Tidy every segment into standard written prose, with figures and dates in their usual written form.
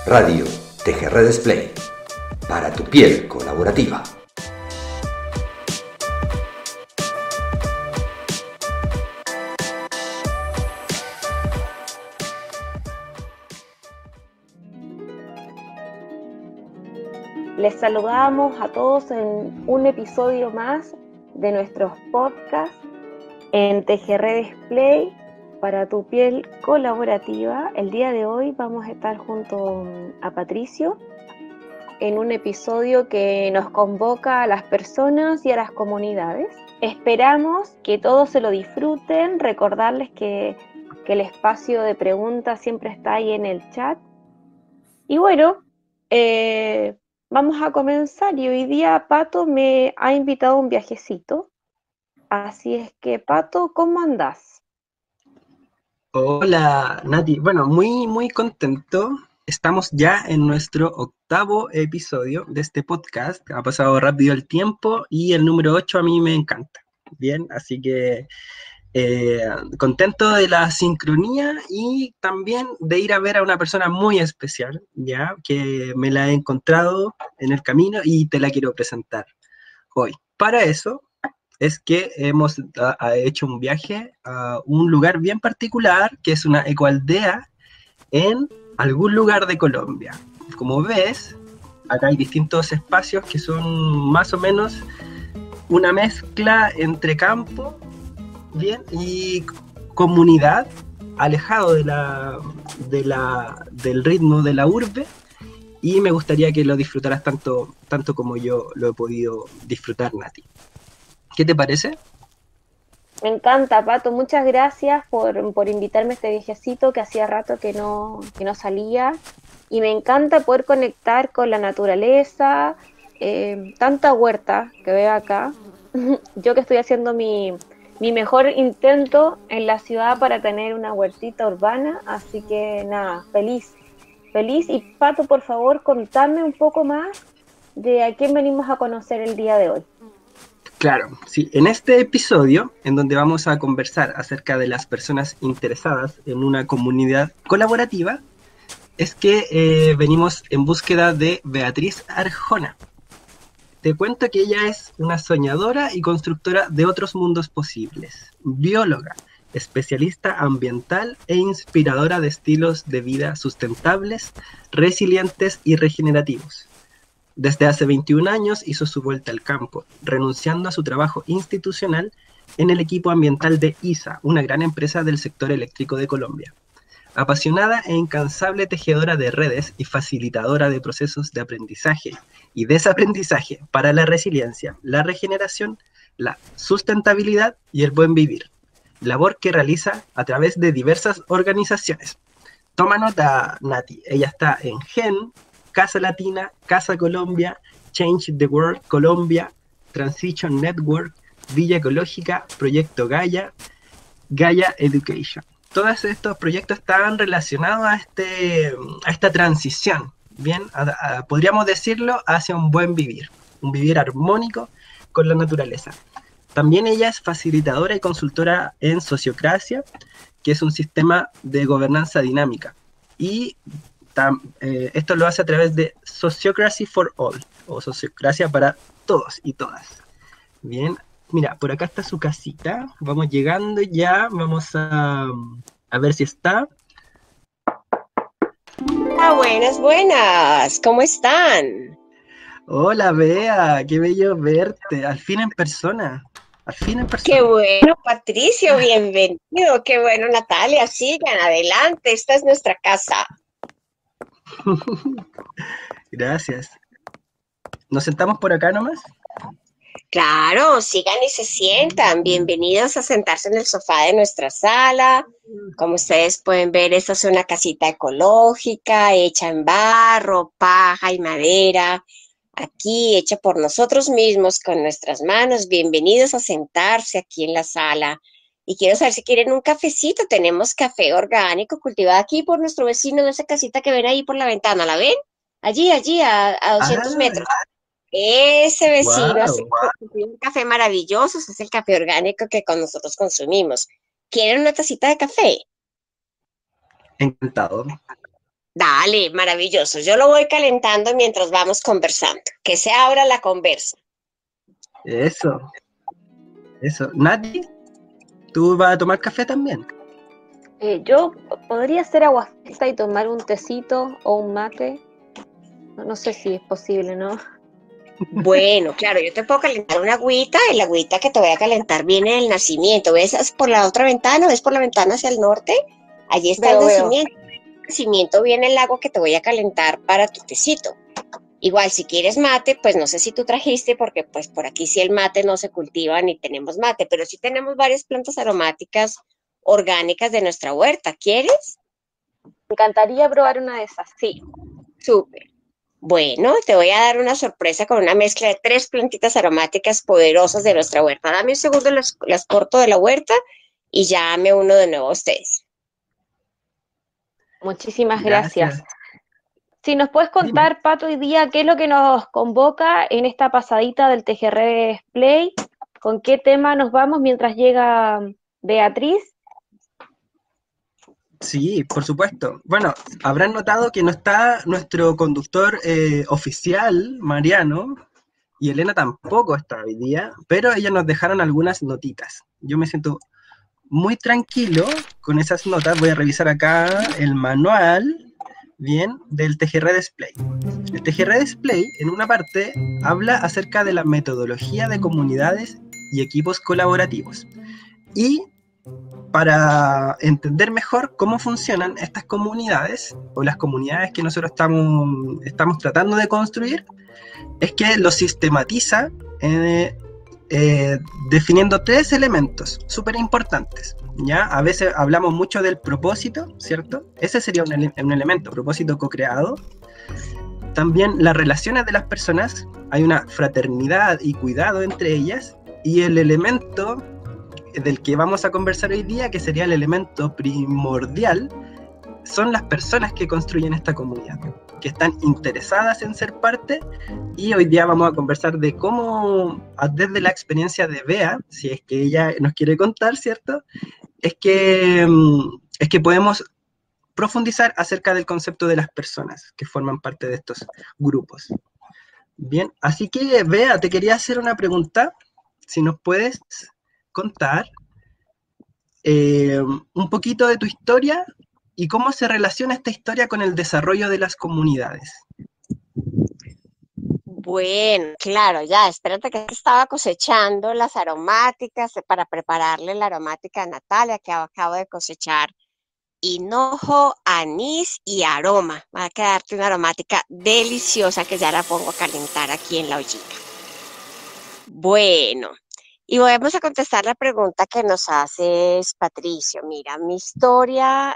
Radio TGR Display, para tu piel colaborativa. Les saludamos a todos en un episodio más de nuestros podcasts en TGR Display para tu piel colaborativa. El día de hoy vamos a estar junto a Patricio en un episodio que nos convoca a las personas y a las comunidades. Esperamos que todos se lo disfruten, recordarles que el espacio de preguntas siempre está ahí en el chat. Y bueno, vamos a comenzar y hoy día Pato me ha invitado a un viajecito. Así es que, Pato, ¿cómo andás? Hola, Nati. Bueno, muy contento. Estamos ya en nuestro 8º episodio de este podcast. Ha pasado rápido el tiempo y el número 8 a mí me encanta. Bien, así que contento de la sincronía y también de ir a ver a una persona muy especial, ya que me la he encontrado en el camino y te la quiero presentar hoy. Para eso es que hemos hecho un viaje a un lugar bien particular, que es una ecoaldea en algún lugar de Colombia. Como ves, acá hay distintos espacios que son más o menos una mezcla entre campo, bien, y comunidad, alejado del ritmo de la urbe, y me gustaría que lo disfrutaras tanto como yo lo he podido disfrutar, Nati. ¿Qué te parece? Me encanta, Pato. Muchas gracias por invitarme a este viajecito que hacía rato que no salía. Y me encanta poder conectar con la naturaleza, tanta huerta que veo acá. Yo que estoy haciendo mi mejor intento en la ciudad para tener una huertita urbana. Así que nada, feliz. Y Pato, por favor, contame un poco más de a quién venimos a conocer el día de hoy. Claro, sí, en este episodio, en donde vamos a conversar acerca de las personas interesadas en una comunidad colaborativa, es que venimos en búsqueda de Beatriz Arjona. Te cuento que ella es una soñadora y constructora de otros mundos posibles, bióloga, especialista ambiental e inspiradora de estilos de vida sustentables, resilientes y regenerativos. Desde hace 21 años hizo su vuelta al campo, renunciando a su trabajo institucional en el equipo ambiental de ISA, una gran empresa del sector eléctrico de Colombia. Apasionada e incansable tejedora de redes y facilitadora de procesos de aprendizaje y desaprendizaje para la resiliencia, la regeneración, la sustentabilidad y el buen vivir. Labor que realiza a través de diversas organizaciones. Toma nota, Nati. Ella está en GEN, Casa Latina, Casa Colombia, Change the World Colombia, Transition Network, Villa Ecológica, Proyecto Gaia, Gaia Education. Todos estos proyectos están relacionados a esta transición, bien, podríamos decirlo, hacia un buen vivir, un vivir armónico con la naturaleza. También ella es facilitadora y consultora en Sociocracia, que es un sistema de gobernanza dinámica. Y esto lo hace a través de Sociocracy for All, o Sociocracia para todos y todas. Bien, mira, por acá está su casita. Vamos llegando ya, vamos a ver si está. Ah, buenas, ¿cómo están? Hola, Bea, qué bello verte, al fin en persona. Al fin en persona. Qué bueno, Patricio, bienvenido. Qué bueno, Natalia, sigan adelante, esta es nuestra casa. Gracias. ¿Nos sentamos por acá nomás? Claro, sigan y se sientan. Bienvenidos a sentarse en el sofá de nuestra sala. Como ustedes pueden ver, esta es una casita ecológica, hecha en barro, paja y madera. Aquí, hecha por nosotros mismos, con nuestras manos. Bienvenidos a sentarse aquí en la sala. Y quiero saber si quieren un cafecito. Tenemos café orgánico cultivado aquí por nuestro vecino de esa casita que ven ahí por la ventana. ¿La ven? Allí, a 200 metros. Ese vecino hace un café maravilloso. Ese es el café orgánico que con nosotros consumimos. ¿Quieren una tacita de café? Encantado. Dale, maravilloso. Yo lo voy calentando mientras vamos conversando. Que se abra la conversa. Eso, eso. Nati, ¿tú vas a tomar café también? Yo podría hacer aguafita y tomar un tecito o un mate. No sé si es posible, ¿no? Bueno, claro, yo te puedo calentar una agüita. El agüita que te voy a calentar viene del nacimiento. ¿Ves por la otra ventana? ¿Ves por la ventana hacia el norte? Allí está el Veo, veo. nacimiento. El nacimiento viene el agua que te voy a calentar para tu tecito. Igual, si quieres mate, pues no sé si tú trajiste, porque pues por aquí sí el mate no se cultiva ni tenemos mate, pero sí tenemos varias plantas aromáticas orgánicas de nuestra huerta. ¿Quieres? Me encantaría probar una de esas, sí. Súper. Bueno, te voy a dar una sorpresa con una mezcla de 3 plantitas aromáticas poderosas de nuestra huerta. Dame un segundo, las corto de la huerta y ya me uno de nuevo a ustedes. Muchísimas Gracias. gracias. Si nos puedes Dime. contar, Pato, hoy día, ¿qué es lo que nos convoca en esta pasadita del TGR Display? ¿Con qué tema nos vamos mientras llega Beatriz? Sí, por supuesto. Bueno, habrán notado que no está nuestro conductor oficial, Mariano, y Elena tampoco está hoy día, pero ellas nos dejaron algunas notitas. Yo me siento muy tranquilo con esas notas. Voy a revisar acá el manual, bien, del TGR Display. El TGR Display, en una parte, habla acerca de la metodología de comunidades y equipos colaborativos. Y entender mejor cómo funcionan estas comunidades o las comunidades que nosotros estamos tratando de construir, es que lo sistematiza eh, definiendo 3 elementos súper importantes. ¿Ya? A veces hablamos mucho del propósito, ¿cierto? Ese sería un elemento, propósito co-creado. También las relaciones de las personas, hay una fraternidad y cuidado entre ellas, y el elemento del que vamos a conversar hoy día, que sería el elemento primordial, son las personas que construyen esta comunidad, que están interesadas en ser parte, y hoy día vamos a conversar de cómo, desde la experiencia de Bea, si es que ella nos quiere contar, ¿cierto? Es que podemos profundizar acerca del concepto de las personas que forman parte de estos grupos. Bien, así que Bea, te quería hacer una pregunta, si nos puedes contar un poquito de tu historia y cómo se relaciona esta historia con el desarrollo de las comunidades. Bueno, claro, ya, espérate que estaba cosechando las aromáticas para prepararle la aromática a Natalia, que acabo de cosechar hinojo, anís y aroma. Va a quedarte una aromática deliciosa que ya la pongo a calentar aquí en la ollita. Bueno, y vamos a contestar la pregunta que nos haces, Patricio. Mira, mi historia,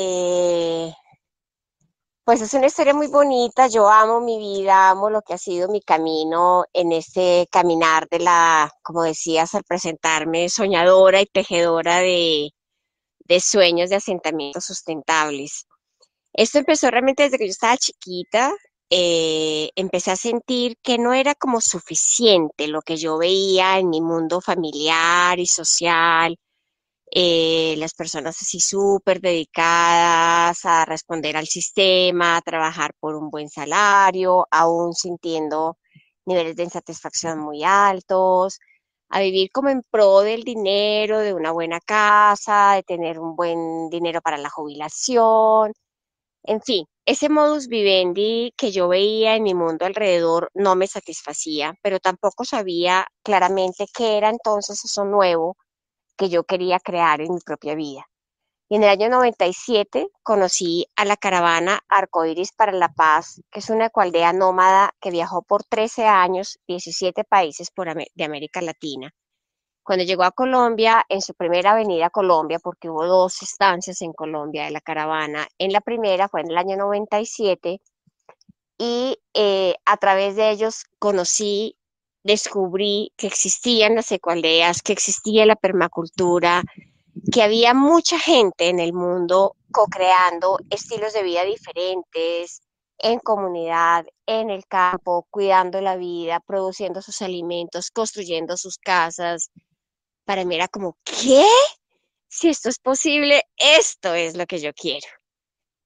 pues es una historia muy bonita. Yo amo mi vida, amo lo que ha sido mi camino en este caminar como decías, al presentarme soñadora y tejedora de sueños de asentamientos sustentables. Esto empezó realmente desde que yo estaba chiquita. Empecé a sentir que no era como suficiente lo que yo veía en mi mundo familiar y social, las personas así súper dedicadas a responder al sistema, a trabajar por un buen salario, aún sintiendo niveles de insatisfacción muy altos, a vivir como en pro del dinero, de una buena casa, de tener un buen dinero para la jubilación, en fin, ese modus vivendi que yo veía en mi mundo alrededor no me satisfacía, pero tampoco sabía claramente qué era entonces eso nuevo que yo quería crear en mi propia vida. Y en el año 97 conocí a la caravana Arcoíris para la Paz, que es una ecoaldea nómada que viajó por 13 años, 17 países de América Latina. Cuando llegó a Colombia, en su primera avenida a Colombia, porque hubo 2 estancias en Colombia de la caravana, en la primera fue en el año 97 y a través de ellos descubrí que existían las ecoaldeas, que existía la permacultura, que había mucha gente en el mundo co-creando estilos de vida diferentes, en comunidad, en el campo, cuidando la vida, produciendo sus alimentos, construyendo sus casas. Para mí era como, ¿qué? Si esto es posible, esto es lo que yo quiero.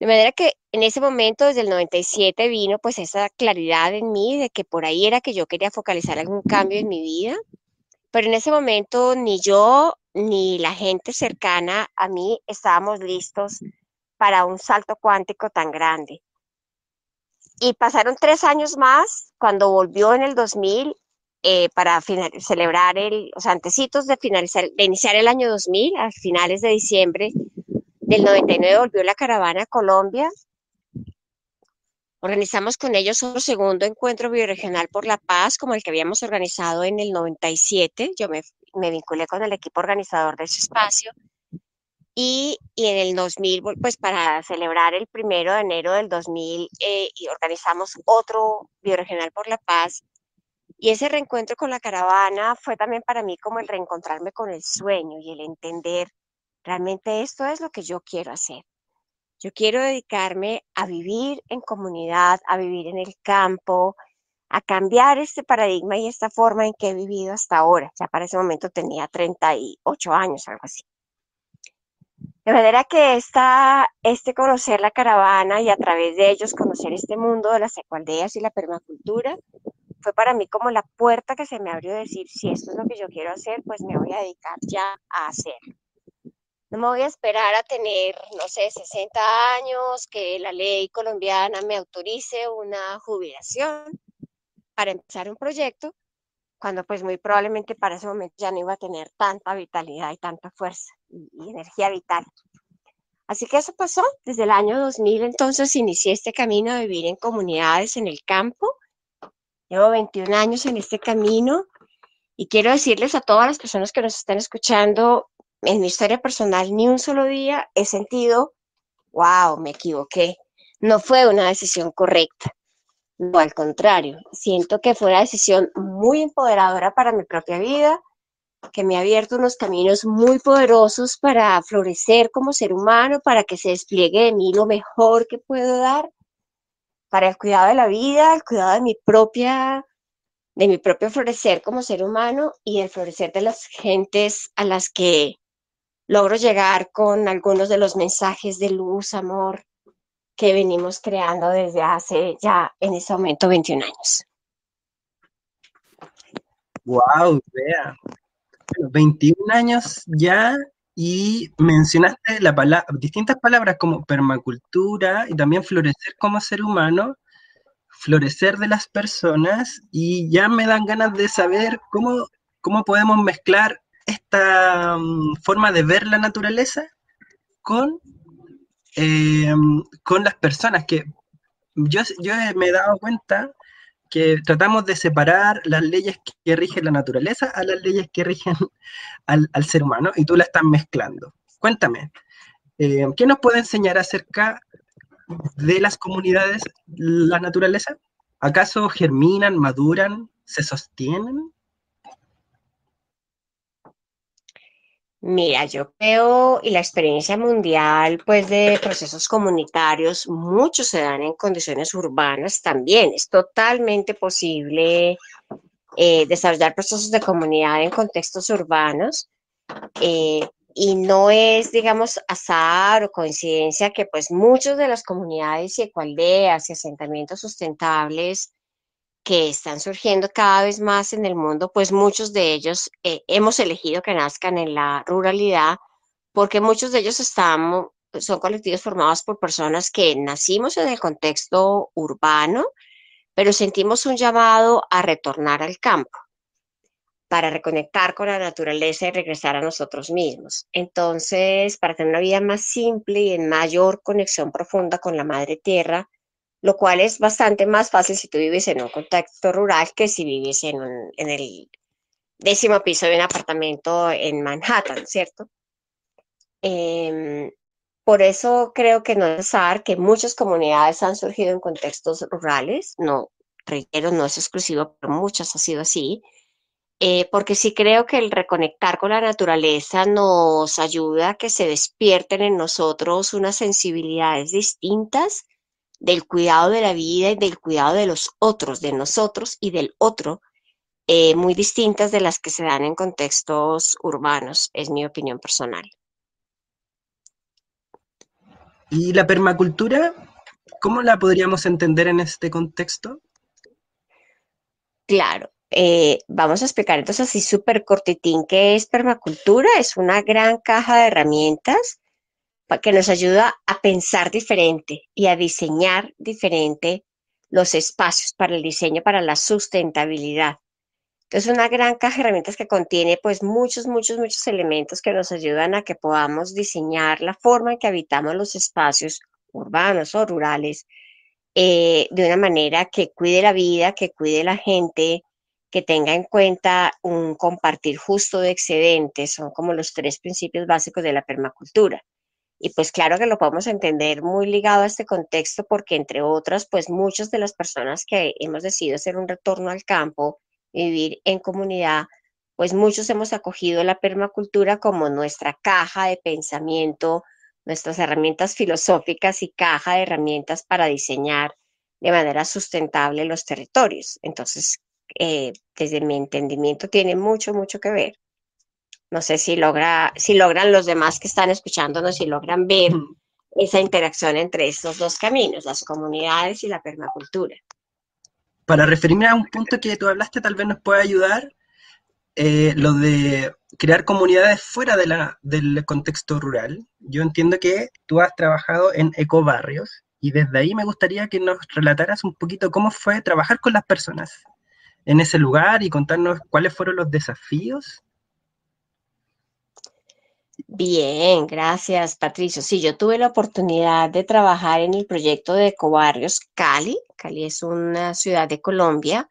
De manera que en ese momento, desde el 97, vino pues esa claridad en mí de que por ahí era que yo quería focalizar algún cambio en mi vida, pero en ese momento ni yo ni la gente cercana a mí estábamos listos para un salto cuántico tan grande. Y pasaron 3 años más cuando volvió en el 2000 para celebrar o sea, antecitos de de iniciar el año 2000, a finales de diciembre del 99 volvió la caravana a Colombia. Organizamos con ellos un segundo encuentro bioregional por la paz, como el que habíamos organizado en el 97. Yo me vinculé con el equipo organizador de ese espacio. Y en el 2000, pues para celebrar el 1 de enero del 2000, y organizamos otro bioregional por la paz. Y ese reencuentro con la caravana fue también para mí como el reencontrarme con el sueño y el entender, realmente esto es lo que yo quiero hacer. Yo quiero dedicarme a vivir en comunidad, a vivir en el campo, a cambiar este paradigma y esta forma en que he vivido hasta ahora. Ya para ese momento tenía 38 años, algo así. De manera que conocer la caravana y a través de ellos conocer este mundo de las ecoaldeas y la permacultura fue para mí como la puerta que se me abrió de decir, si esto es lo que yo quiero hacer, pues me voy a dedicar ya a hacerlo. No me voy a esperar a tener, no sé, 60 años, que la ley colombiana me autorice una jubilación para empezar un proyecto, cuando pues muy probablemente para ese momento ya no iba a tener tanta vitalidad y tanta fuerza y energía vital. Así que eso pasó desde el año 2000, entonces inicié este camino de vivir en comunidades en el campo. Llevo 21 años en este camino y quiero decirles a todas las personas que nos están escuchando, en mi historia personal, ni un solo día he sentido, wow, me equivoqué. No fue una decisión correcta. No, al contrario, siento que fue una decisión muy empoderadora para mi propia vida, que me ha abierto unos caminos muy poderosos para florecer como ser humano, para que se despliegue de mí lo mejor que puedo dar, para el cuidado de la vida, el cuidado de mi propio florecer como ser humano y el florecer de las gentes a las que logro llegar con algunos de los mensajes de luz, amor, que venimos creando desde hace ya en ese momento 21 años. Wow, vea. Bueno, 21 años ya y mencionaste distintas palabras como permacultura y también florecer como ser humano, florecer de las personas y ya me dan ganas de saber cómo podemos mezclar esta forma de ver la naturaleza con, eh, con las personas que yo me he dado cuenta que tratamos de separar las leyes que rigen la naturaleza a las leyes que rigen al ser humano y tú la estás mezclando. Cuéntame, ¿qué nos puede enseñar acerca de las comunidades, la naturaleza? ¿Acaso germinan, maduran, se sostienen? Mira, yo creo, y la experiencia mundial, pues de procesos comunitarios, muchos se dan en condiciones urbanas también. Es totalmente posible desarrollar procesos de comunidad en contextos urbanos. Y no es, digamos, azar o coincidencia que pues muchas de las comunidades y ecoaldeas y asentamientos sustentables que están surgiendo cada vez más en el mundo, pues muchos de ellos hemos elegido que nazcan en la ruralidad, porque muchos de ellos son colectivos formados por personas que nacimos en el contexto urbano, pero sentimos un llamado a retornar al campo para reconectar con la naturaleza y regresar a nosotros mismos. Entonces, para tener una vida más simple y en mayor conexión profunda con la madre tierra, lo cual es bastante más fácil si tú vives en un contexto rural que si vives en el 10º piso de un apartamento en Manhattan, ¿cierto? Por eso creo que no es azar que muchas comunidades han surgido en contextos rurales, no, reitero, no es exclusivo, pero muchas ha sido así, porque sí creo que el reconectar con la naturaleza nos ayuda a que se despierten en nosotros unas sensibilidades distintas del cuidado de la vida y del cuidado de los otros, de nosotros y del otro, muy distintas de las que se dan en contextos urbanos, es mi opinión personal. ¿Y la permacultura, cómo la podríamos entender en este contexto? Claro, vamos a explicar entonces así súper cortitín qué es permacultura. Es una gran caja de herramientas que nos ayuda a pensar diferente y a diseñar diferente los espacios para el diseño, para la sustentabilidad. Entonces, una gran caja de herramientas que contiene pues muchos elementos que nos ayudan a que podamos diseñar la forma en que habitamos los espacios urbanos o rurales de una manera que cuide la vida, que cuide la gente, que tenga en cuenta un compartir justo de excedentes. Son como los tres principios básicos de la permacultura. Y pues claro que lo podemos entender muy ligado a este contexto porque entre otras, pues muchas de las personas que hemos decidido hacer un retorno al campo, vivir en comunidad, pues muchos hemos acogido la permacultura como nuestra caja de pensamiento, nuestras herramientas filosóficas y caja de herramientas para diseñar de manera sustentable los territorios. Entonces, desde mi entendimiento tiene mucho que ver. No sé si logran los demás que están escuchándonos, si logran ver esa interacción entre estos dos caminos, las comunidades y la permacultura. Para referirme a un punto que tú hablaste, tal vez nos pueda ayudar lo de crear comunidades fuera del contexto rural. Yo entiendo que tú has trabajado en ecobarrios y desde ahí me gustaría que nos relataras un poquito cómo fue trabajar con las personas en ese lugar y contarnos cuáles fueron los desafíos. Bien, gracias, Patricio. Sí, yo tuve la oportunidad de trabajar en el proyecto de Ecobarrios Cali. Cali es una ciudad de Colombia,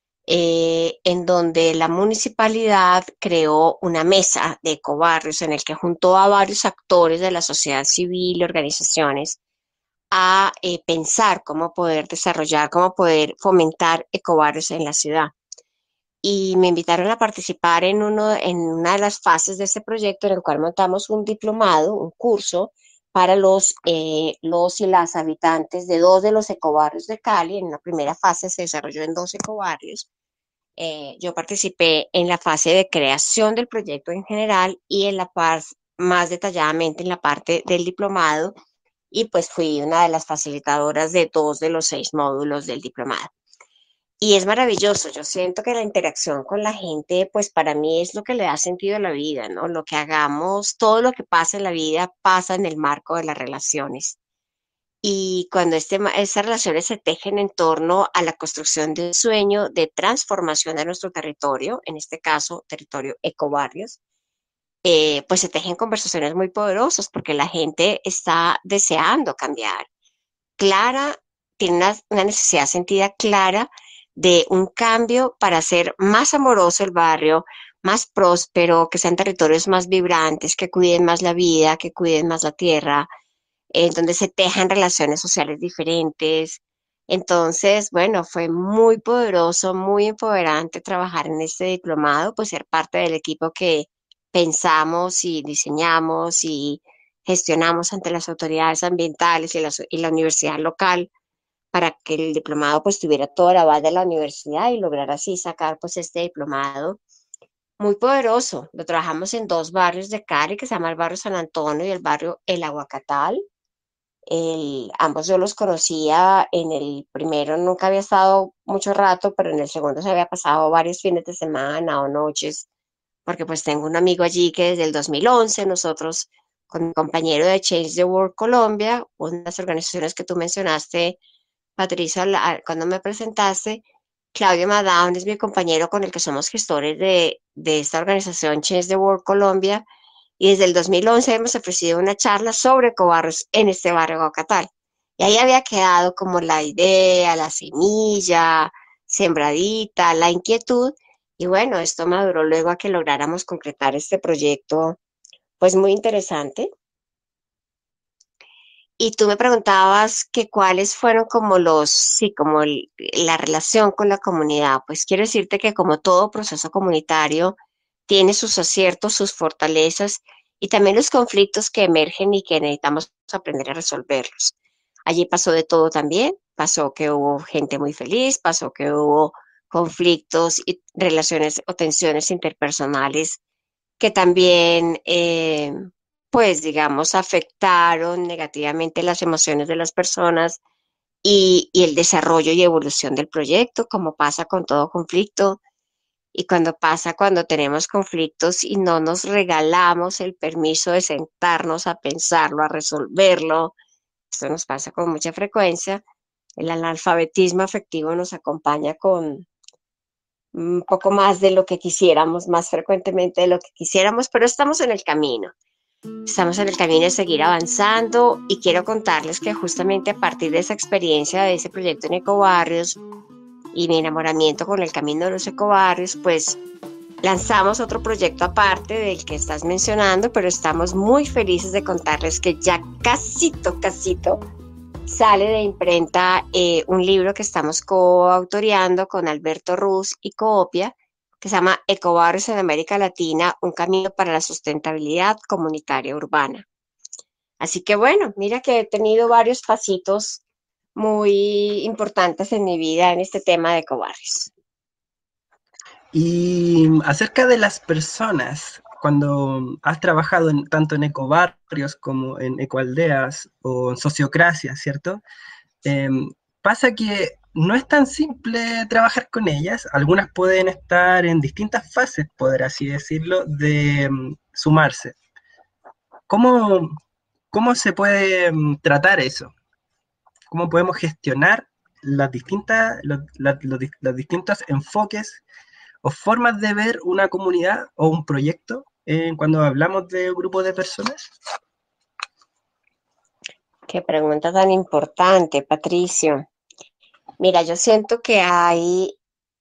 en donde la municipalidad creó una mesa de ecobarrios en el que juntó a varios actores de la sociedad civil y organizaciones a pensar cómo poder desarrollar, cómo poder fomentar ecobarrios en la ciudad. Y me invitaron a participar en una de las fases de este proyecto en el cual montamos un diplomado, un curso para los y las habitantes de dos de los ecobarrios de Cali. En la primera fase se desarrolló en dos ecobarrios. Yo participé en la fase de creación del proyecto en general y en la parte más detalladamente en la parte del diplomado y pues fui una de las facilitadoras de dos de los 6 módulos del diplomado. Y es maravilloso, yo siento que la interacción con la gente, pues para mí es lo que le da sentido a la vida, ¿no? Lo que hagamos, todo lo que pasa en la vida pasa en el marco de las relaciones. Y cuando estas relaciones se tejen en torno a la construcción de un sueño de transformación de nuestro territorio, en este caso territorio ecobarrios, pues se tejen conversaciones muy poderosas porque la gente está deseando cambiar. Clara, tiene una necesidad sentida clara de un cambio para hacer más amoroso el barrio, más próspero, que sean territorios más vibrantes, que cuiden más la vida, que cuiden más la tierra, en donde se tejan relaciones sociales diferentes. Entonces, bueno, fue muy poderoso, muy empoderante trabajar en este diplomado, pues ser parte del equipo que pensamos y diseñamos y gestionamos ante las autoridades ambientales y la universidad local para que el diplomado pues tuviera todo el aval de la universidad y lograr así sacar pues este diplomado muy poderoso. Lo trabajamos en dos barrios de Cali, que se llama el barrio San Antonio y el barrio El Aguacatal. Ambos yo los conocía, en el primero nunca había estado mucho rato, pero en el segundo se había pasado varios fines de semana o noches, porque pues tengo un amigo allí que desde el 2011 nosotros con mi compañero de Change the World Colombia, una de las organizaciones que tú mencionaste, Patricia, cuando me presentaste, Claudio Madaun es mi compañero con el que somos gestores de esta organización Change the World Colombia y desde el 2011 hemos ofrecido una charla sobre ecobarrios en este barrio Guacatal. Y ahí había quedado como la idea, la semilla, sembradita, la inquietud. Y bueno, esto maduró luego a que lográramos concretar este proyecto, pues muy interesante. Y tú me preguntabas que cuáles fueron como sí, como la relación con la comunidad. Pues quiero decirte que como todo proceso comunitario tiene sus aciertos, sus fortalezas y también los conflictos que emergen y que necesitamos aprender a resolverlos. Allí pasó de todo también. Pasó que hubo gente muy feliz, pasó que hubo conflictos y relaciones o tensiones interpersonales que también pues digamos, afectaron negativamente las emociones de las personas y el desarrollo y evolución del proyecto, como pasa con todo conflicto. Y cuando tenemos conflictos y no nos regalamos el permiso de sentarnos a pensarlo, a resolverlo, esto nos pasa con mucha frecuencia. El analfabetismo afectivo nos acompaña con un poco más de lo que quisiéramos, más frecuentemente de lo que quisiéramos, pero estamos en el camino. Estamos en el camino de seguir avanzando y quiero contarles que justamente a partir de esa experiencia, de ese proyecto en Ecobarrios y mi enamoramiento con el camino de los ecobarrios, pues lanzamos otro proyecto aparte del que estás mencionando, pero estamos muy felices de contarles que ya casito sale de imprenta un libro que estamos coautoreando con Alberto Ruz y Coopia, que se llama Ecobarrios en América Latina, un camino para la sustentabilidad comunitaria urbana. Así que bueno, mira que he tenido varios pasitos muy importantes en mi vida en este tema de ecobarrios. Y acerca de las personas, cuando has trabajado tanto en ecobarrios como en ecoaldeas o en sociocracia, ¿cierto? Pasa que no es tan simple trabajar con ellas. Algunas pueden estar en distintas fases, por así decirlo, de sumarse. ¿Cómo se puede tratar eso? ¿Cómo podemos gestionar los distintos enfoques o formas de ver una comunidad o un proyecto cuando hablamos de un grupo de personas? Qué pregunta tan importante, Patricio. Mira, yo siento que hay,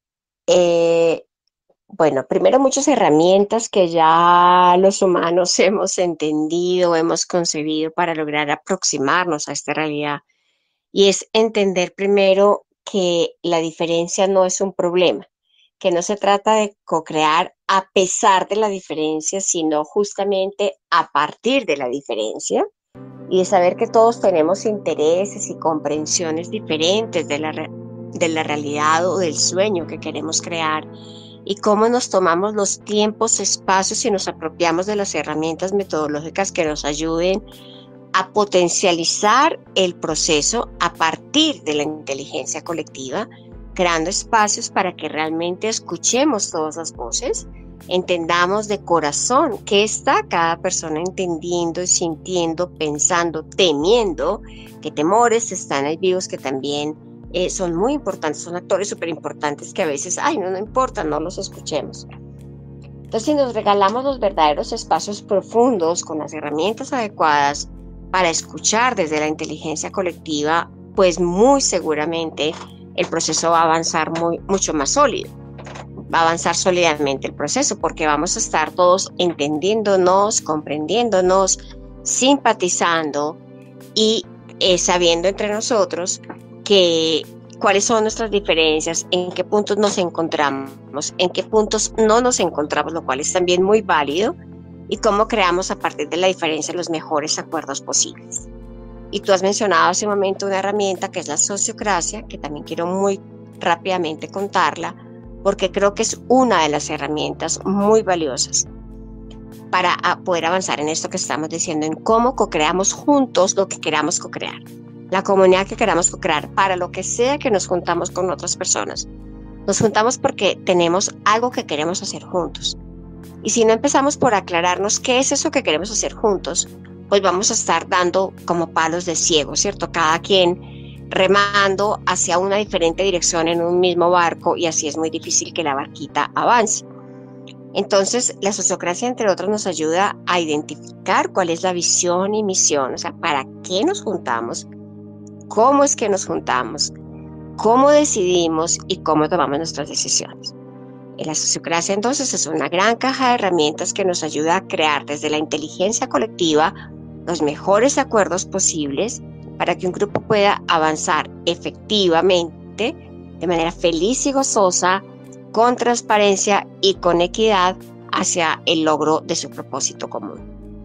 bueno, primero muchas herramientas que ya los humanos hemos entendido, hemos concebido para lograr aproximarnos a esta realidad. Y es entender primero que la diferencia no es un problema, que no se trata de co-crear a pesar de la diferencia, sino justamente a partir de la diferencia y de saber que todos tenemos intereses y comprensiones diferentes de la realidad o del sueño que queremos crear y cómo nos tomamos los tiempos, espacios y nos apropiamos de las herramientas metodológicas que nos ayuden a potencializar el proceso a partir de la inteligencia colectiva, creando espacios para que realmente escuchemos todas las voces, entendamos de corazón qué está cada persona entendiendo, sintiendo, pensando, temiendo, qué temores están ahí vivos que también son muy importantes, son actores súper importantes que a veces, no importa, no los escuchemos. Entonces, si nos regalamos los verdaderos espacios profundos con las herramientas adecuadas para escuchar desde la inteligencia colectiva, pues muy seguramente el proceso va a avanzar mucho más sólido. Va a avanzar sólidamente el proceso porque vamos a estar todos entendiéndonos, comprendiéndonos, simpatizando y sabiendo entre nosotros cuáles son nuestras diferencias, en qué puntos nos encontramos, en qué puntos no nos encontramos, lo cual es también muy válido, y cómo creamos a partir de la diferencia los mejores acuerdos posibles. Y tú has mencionado hace un momento una herramienta que es la sociocracia, que también quiero muy rápidamente contarla, porque creo que es una de las herramientas muy valiosas para poder avanzar en esto que estamos diciendo, en cómo co-creamos juntos lo que queramos co-crear. La comunidad que queramos co-crear, para lo que sea que nos juntamos con otras personas. Nos juntamos porque tenemos algo que queremos hacer juntos. Y si no empezamos por aclararnos qué es eso que queremos hacer juntos, pues vamos a estar dando como palos de ciego, ¿cierto? Cada quien remando hacia una diferente dirección en un mismo barco y así es muy difícil que la barquita avance. Entonces, la sociocracia, entre otros, nos ayuda a identificar cuál es la visión y misión, o sea, para qué nos juntamos, cómo es que nos juntamos, cómo decidimos y cómo tomamos nuestras decisiones. La sociocracia, entonces, es una gran caja de herramientas que nos ayuda a crear desde la inteligencia colectiva los mejores acuerdos posibles para que un grupo pueda avanzar efectivamente, de manera feliz y gozosa, con transparencia y con equidad hacia el logro de su propósito común.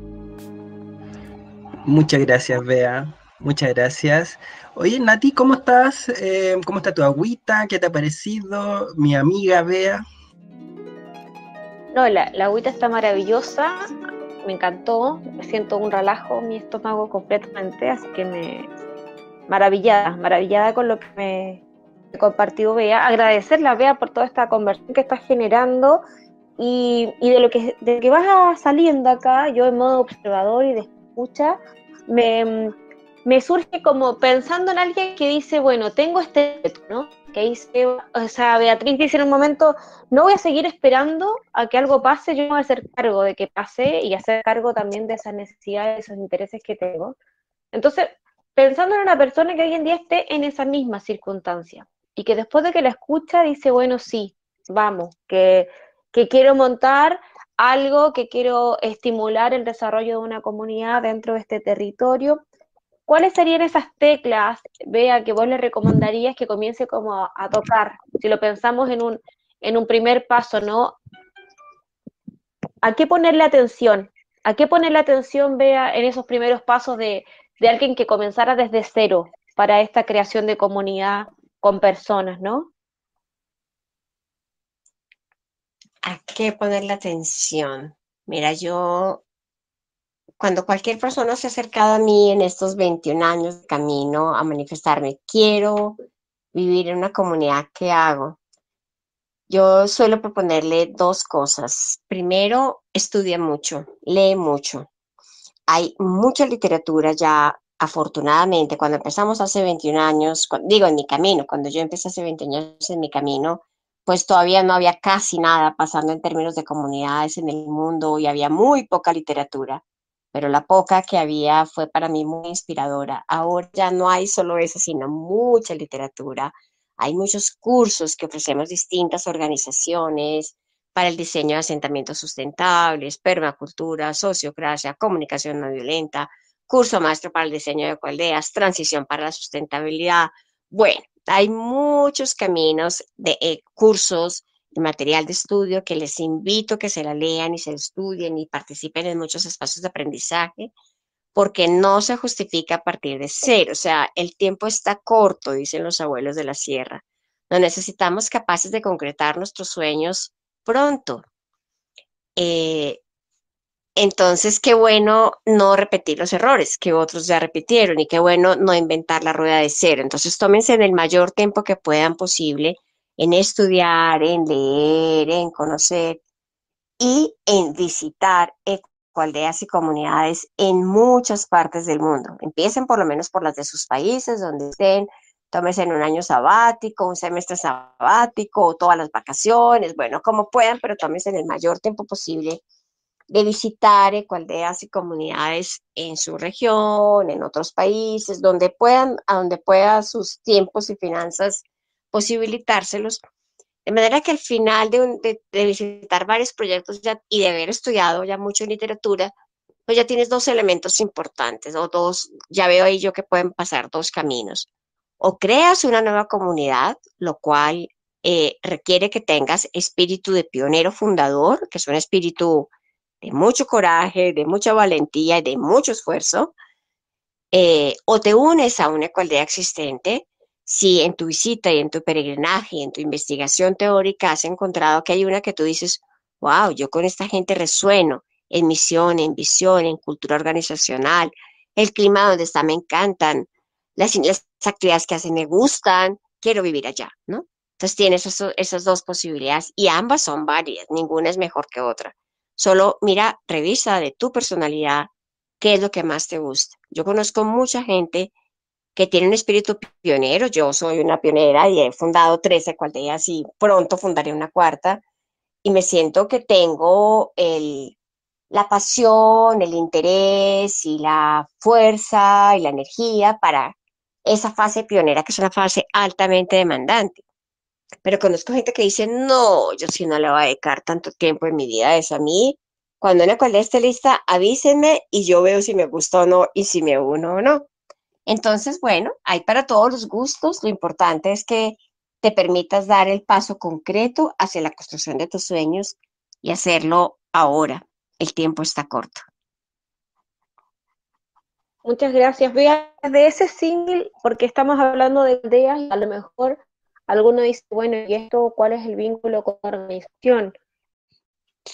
Muchas gracias, Bea. Muchas gracias. Oye, Nati, ¿cómo estás? ¿Cómo está tu agüita? ¿Qué te ha parecido? Mi amiga Bea. No, la agüita está maravillosa. me encantó, siento un relajo en mi estómago completamente, así que maravillada con lo que me compartió Bea. Agradecerle a Bea por toda esta conversación que está generando y de lo que vas saliendo acá, yo en modo observador y de escucha, me surge como pensando en alguien que dice, bueno, tengo este reto, ¿no? Que dice, o sea, Beatriz dice en un momento, no voy a seguir esperando a que algo pase, yo me voy a hacer cargo de que pase y hacer cargo también de esas necesidades, de esos intereses que tengo. Entonces, pensando en una persona que hoy en día esté en esa misma circunstancia y que después de que la escucha dice, bueno, sí, vamos, que quiero montar algo, que quiero estimular el desarrollo de una comunidad dentro de este territorio. ¿Cuáles serían esas teclas, Bea, que vos le recomendarías que comience como a tocar? Si lo pensamos en un primer paso, ¿no? ¿A qué ponerle atención? ¿A qué ponerle atención, Bea, en esos primeros pasos de alguien que comenzara desde cero para esta creación de comunidad con personas, ¿no? ¿A qué ponerle atención? Mira, cuando cualquier persona se ha acercado a mí en estos 21 años de camino a manifestarme, quiero vivir en una comunidad, ¿qué hago? Yo suelo proponerle dos cosas. Primero, estudia mucho, lee mucho. Hay mucha literatura ya, afortunadamente, cuando empezamos hace 21 años, digo en mi camino, cuando yo empecé hace 20 años en mi camino, pues todavía no había casi nada pasando en términos de comunidades en el mundo y había muy poca literatura, pero la poca que había fue para mí muy inspiradora. Ahora ya no hay solo eso, sino mucha literatura. Hay muchos cursos que ofrecemos distintas organizaciones para el diseño de asentamientos sustentables, permacultura, sociocracia, comunicación no violenta, curso maestro para el diseño de ecoaldeas, transición para la sustentabilidad. Bueno, hay muchos caminos de cursos y material de estudio que les invito a que se la lean y se estudien y participen en muchos espacios de aprendizaje, porque no se justifica a partir de cero. O sea, el tiempo está corto, dicen los abuelos de la sierra. No necesitamos capaces de concretar nuestros sueños pronto. Eh, entonces, qué bueno no repetir los errores que otros ya repitieron y qué bueno no inventar la rueda de cero. Entonces, tómense en el mayor tiempo que puedan posible en estudiar, en leer, en conocer y en visitar ecoaldeas y comunidades en muchas partes del mundo. Empiecen por lo menos por las de sus países, donde estén, tómense en un año sabático, un semestre sabático, o todas las vacaciones, bueno, como puedan, pero tómense en el mayor tiempo posible de visitar ecoaldeas y comunidades en su región, en otros países, donde puedan, a donde puedan sus tiempos y finanzas posibilitárselos, de manera que al final de visitar varios proyectos y de haber estudiado ya mucho en literatura, pues ya tienes dos elementos importantes, o dos, ya veo ahí yo que pueden pasar dos caminos. O creas una nueva comunidad, lo cual requiere que tengas espíritu de pionero fundador, que es un espíritu de mucho coraje, de mucha valentía y de mucho esfuerzo, o te unes a una ecoaldea existente si en tu visita y en tu peregrinaje y en tu investigación teórica has encontrado que hay una que tú dices, wow, yo con esta gente resueno en misión, en visión, en cultura organizacional, el clima donde está me encantan, las actividades que hacen me gustan, quiero vivir allá, ¿no? Entonces tienes esas dos posibilidades y ambas son válidas, ninguna es mejor que otra. Solo mira, revisa de tu personalidad qué es lo que más te gusta. Yo conozco mucha gente que tiene un espíritu pionero. Yo soy una pionera y he fundado 13 ecoaldeas y pronto fundaré una cuarta. Y me siento que tengo la pasión, el interés y la fuerza y la energía para esa fase pionera, que es una fase altamente demandante. Pero conozco gente que dice, no, yo sí no le voy a dedicar tanto tiempo en mi vida a eso. A mí, cuando una cual esté lista, avísenme y yo veo si me gusta o no y si me uno o no. Entonces, bueno, hay para todos los gustos. Lo importante es que te permitas dar el paso concreto hacia la construcción de tus sueños y hacerlo ahora. El tiempo está corto. Muchas gracias, Bea. De ese símil, porque estamos hablando de ideas y a lo mejor alguno dice, bueno, ¿y esto cuál es el vínculo con la organización?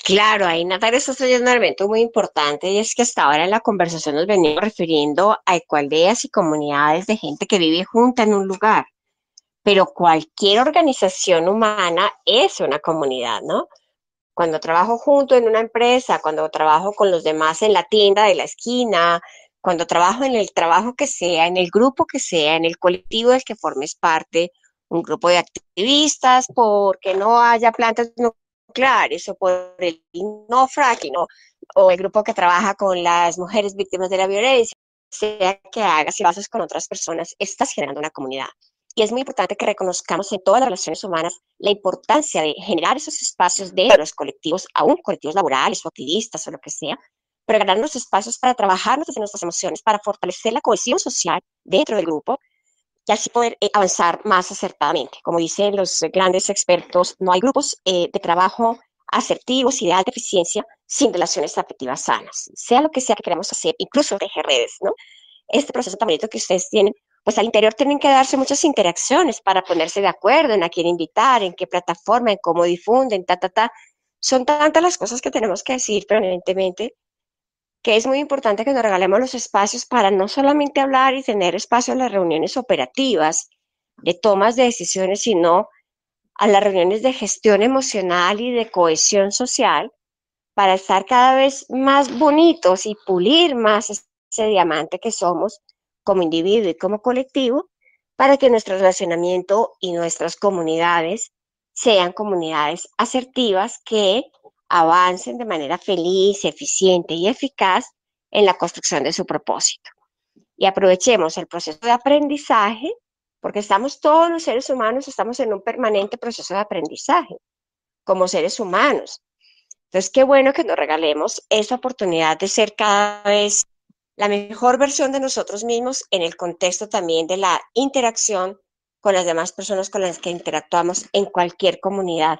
Claro, ahí Natalia está trayendo un elemento muy importante y es que hasta ahora en la conversación nos venimos refiriendo a ecoaldeas y comunidades de gente que vive junta en un lugar, pero cualquier organización humana es una comunidad, ¿no? Cuando trabajo junto en una empresa, cuando trabajo con los demás en la tienda de la esquina, cuando trabajo en el trabajo que sea, en el grupo que sea, en el colectivo del que formes parte, un grupo de activistas porque no haya plantas nucleares o por el no fracking o el grupo que trabaja con las mujeres víctimas de la violencia, sea que hagas y lo haces con otras personas, estás generando una comunidad. Y es muy importante que reconozcamos en todas las relaciones humanas la importancia de generar esos espacios de los colectivos, aún colectivos laborales o activistas o lo que sea, pero ganar los espacios para trabajarnos desde nuestras emociones, para fortalecer la cohesión social dentro del grupo y así poder avanzar más acertadamente. Como dicen los grandes expertos, no hay grupos de trabajo asertivos y de alta eficiencia sin relaciones afectivas sanas, sea lo que sea que queramos hacer, incluso tejer redes, ¿no? Este proceso tan bonito que ustedes tienen, pues al interior tienen que darse muchas interacciones para ponerse de acuerdo en a quién invitar, en qué plataforma, en cómo difunden, ta. Son tantas las cosas que tenemos que decir permanentemente que es muy importante que nos regalemos los espacios para no solamente hablar y tener espacio en las reuniones operativas de tomas de decisiones, sino a las reuniones de gestión emocional y de cohesión social para estar cada vez más bonitos y pulir más ese diamante que somos como individuo y como colectivo, para que nuestro relacionamiento y nuestras comunidades sean comunidades asertivas que avancen de manera feliz, eficiente y eficaz en la construcción de su propósito. Y aprovechemos el proceso de aprendizaje, porque estamos todos los seres humanos, estamos en un permanente proceso de aprendizaje como seres humanos. Entonces, qué bueno que nos regalemos esa oportunidad de ser cada vez la mejor versión de nosotros mismos en el contexto también de la interacción con las demás personas con las que interactuamos en cualquier comunidad